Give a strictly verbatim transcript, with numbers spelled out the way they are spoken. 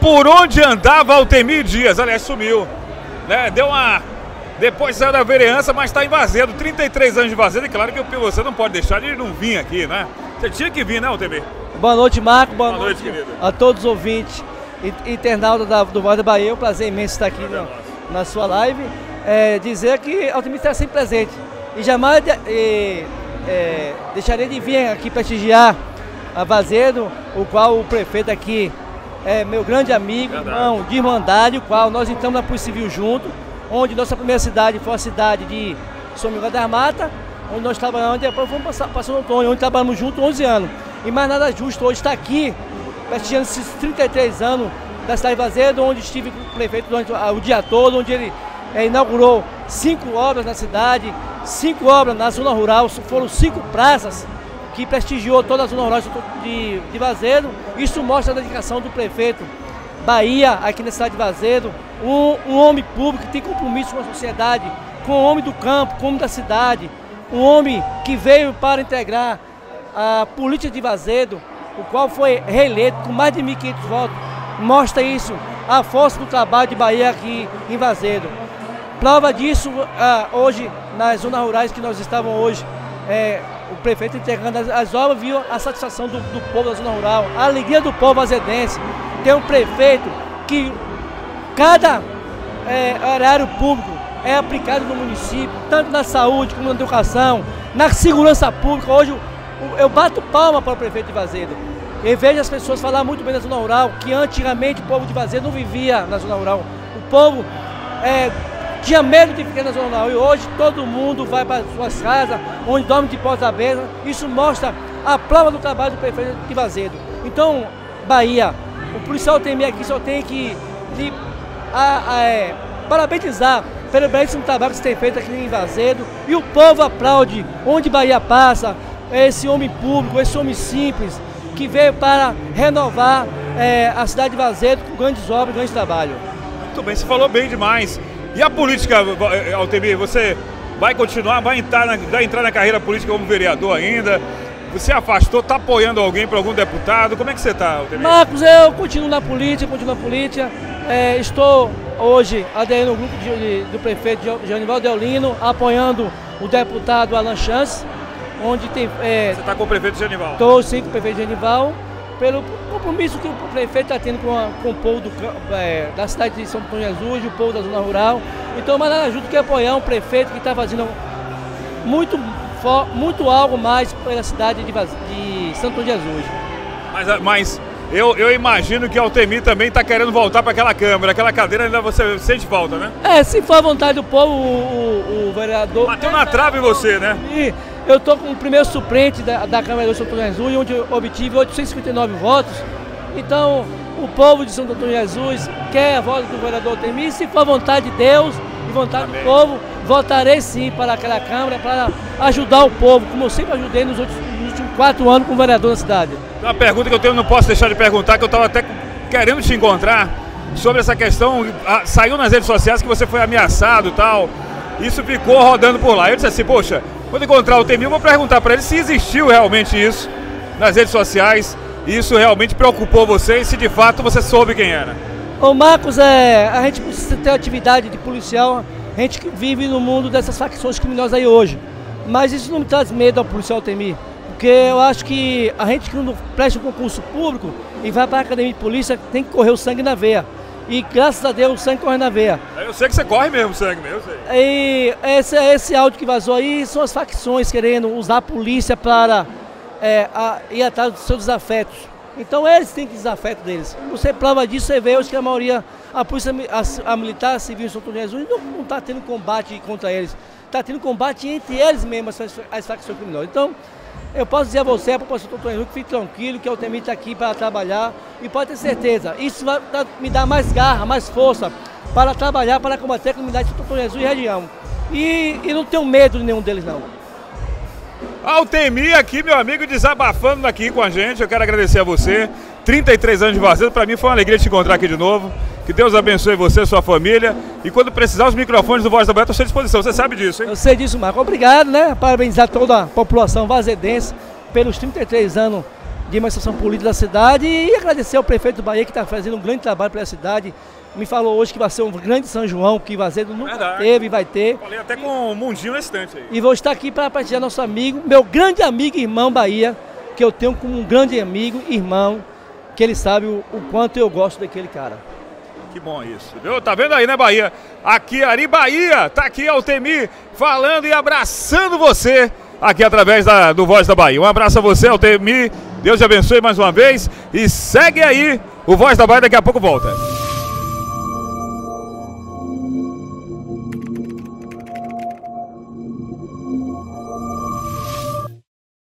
por onde andava Altemir Dias? Aliás, sumiu, né? Deu uma... Depois saiu da vereança, mas está em Vazedo, trinta e três anos de Vazedo, e claro que você não pode deixar de não vir aqui, né? Você tinha que vir, né, Altemir? Boa noite, Marco, boa, boa noite, noite a todos os ouvintes e internautas da, do Voz da Bahia. É um prazer imenso estar aqui na, na sua live. É, dizer que Altemir está sempre presente e jamais é, é, deixarei de vir aqui prestigiar a Vazedo, o qual o prefeito aqui é meu grande amigo, Verdade. irmão de irmandade, o qual nós entramos na Polícia Civil junto, onde nossa primeira cidade foi a cidade de São Miguel das Matas, onde nós trabalhamos, depois fomos passar para São Antônio, onde trabalhamos juntos onze anos. E mais nada justo hoje estar aqui, prestigiando esses trinta e três anos da cidade de Vazedo, onde estive com o prefeito durante o dia todo, onde ele é, inaugurou cinco obras na cidade, cinco obras na zona rural, foram cinco praças que prestigiou toda a zona rural de, de Vazedo. Isso mostra a dedicação do prefeito Bahia, aqui na cidade de Vazedo, um, um homem público que tem compromisso com a sociedade, com o homem do campo, com o homem da cidade, um homem que veio para integrar a política de Vazedo, o qual foi reeleito com mais de mil e quinhentos votos. Mostra isso, a força do trabalho de Bahia aqui em Vazedo. Prova disso, ah, hoje, nas zonas rurais que nós estávamos hoje, é, o prefeito entregando as, as obras, viu a satisfação do, do povo da zona rural, a alegria do povo vazedense. Tem um prefeito que cada é, horário público é aplicado no município, tanto na saúde como na educação, na segurança pública. Hoje eu bato palma para o prefeito de Vazedo. Eu vejo as pessoas falar muito bem da zona rural, que antigamente o povo de Vazedo não vivia na zona rural. O povo é, tinha medo de ficar na zona rural e hoje todo mundo vai para suas casas, onde dorme de porta aberta. Isso mostra a prova do trabalho do prefeito de Vazedo. Então, Bahia, o policial Altemir aqui só tem que lhe, a, a, é, parabenizar pelo belíssimo trabalho que você tem feito aqui em Vazedo. E o povo aplaude onde Bahia passa, esse homem público, esse homem simples, que veio para renovar é, a cidade de Vazedo com grandes obras, grandes trabalhos. Muito bem, você falou bem demais. E a política, Altemir, você vai continuar, vai entrar na, vai entrar na carreira política como vereador ainda? Você afastou, está apoiando alguém para algum deputado? Como é que você está, Altemir? Marcos, eu continuo na política, continuo na política. É, estou hoje aderindo ao grupo de, de, do prefeito Genivaldo Deolino, apoiando o deputado Alan Chance, onde tem... É, você está com o prefeito Genivaldo? Estou sim com o prefeito Genivaldo, pelo compromisso que o prefeito está tendo com, a, com o povo do, é, da cidade de São Antônio Jesus, o povo da zona rural. Então, mas nada ajuda que apoiar um prefeito que está fazendo muito, muito algo mais pela cidade de, de São Antônio Jesus. Mas, mas eu, eu imagino que Altemir também está querendo voltar para aquela câmara, aquela cadeira ainda você sente falta, né? É, se for a vontade do povo, o, o, o vereador... Bateu na trave você, né? E eu estou como o primeiro suplente da, da Câmara de São Antônio Jesus, onde eu obtive oitocentos e cinquenta e nove votos. Então, o povo de São Antônio Jesus quer a voz do vereador Altemir. Se for a vontade de Deus e vontade Amém. do povo, votarei sim para aquela Câmara, para ajudar o povo, como eu sempre ajudei nos últimos, nos últimos quatro anos como vereador da cidade. Uma pergunta que eu tenho, não posso deixar de perguntar, que eu estava até querendo te encontrar, sobre essa questão, a, saiu nas redes sociais que você foi ameaçado e tal, isso ficou rodando por lá. Eu disse assim, poxa, quando encontrar o Altemir, eu vou perguntar para ele se existiu realmente isso nas redes sociais, e isso realmente preocupou você e se de fato você soube quem era. Ô Marcos, é, a gente precisa ter atividade de policial, a gente vive no mundo dessas facções criminosas aí hoje, mas isso não me traz medo ao policial Altemir, porque eu acho que a gente que não presta um concurso público e vai para a academia de polícia tem que correr o sangue na veia. E graças a Deus o sangue corre na veia. Eu sei que você corre mesmo sangue, meu, eu sei. E esse, esse áudio que vazou aí são as facções querendo usar a polícia para é, a, ir atrás dos seus desafetos. Então eles têm que desafeto deles. Você prova disso, você vê hoje que a maioria, a polícia a, a militar, a civil em São Antônio Jesus não está tendo combate contra eles. Está tendo combate entre eles mesmos, as, as facções criminosas. Então, eu posso dizer a você, a população de São Antônio Jesus, que fique tranquilo, que o Altemir está aqui para trabalhar e pode ter certeza, isso vai me dar mais garra, mais força para trabalhar, para combater a comunidade de São Antônio Jesus e região. E, e não tenho medo de nenhum deles, não. Altemir aqui, meu amigo, desabafando aqui com a gente. Eu quero agradecer a você. trinta e três anos de Vazedo, para mim foi uma alegria te encontrar aqui de novo. Que Deus abençoe você e sua família. E quando precisar, os microfones do Voz da Bahia estão à sua disposição. Você sabe disso, hein? Eu sei disso, Marco. Obrigado, né? Parabenizar toda a população vazedense pelos trinta e três anos de emancipação política da cidade e agradecer ao prefeito do Bahia que está fazendo um grande trabalho pela cidade. Me falou hoje que vai ser um grande São João, que Vazedo nunca Verdade. teve e vai ter. Falei até com o Mundinho na estante aí. E vou estar aqui para prestigiar nosso amigo, meu grande amigo e irmão Bahia, que eu tenho como um grande amigo, irmão, que ele sabe o, o quanto eu gosto daquele cara. Que bom isso, viu? Tá vendo aí, né, Bahia? Aqui, Ari Bahia, tá aqui Altemir falando e abraçando você aqui através da, do Voz da Bahia. Um abraço a você, Altemir. Deus te abençoe mais uma vez e segue aí o Voz da Bahia, daqui a pouco volta.